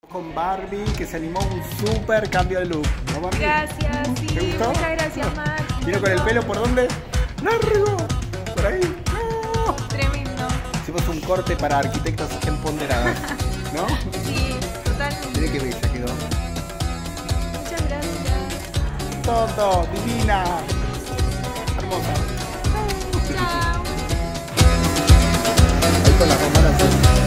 Con Barbie, que se animó a un súper cambio de look, ¿no, Barbie? Gracias, sí. ¿Te gustó? Muchas gracias, Max. ¿Vino con el pelo por dónde? ¡Largo! ¿Por ahí? ¡No! Tremendo. Hicimos un corte para arquitectos empoderados, ¿no? Sí, totalmente. Mire qué bella quedó. Muchas gracias. Todo, divina. Hermosa. Chao. Ahí con las dos manos.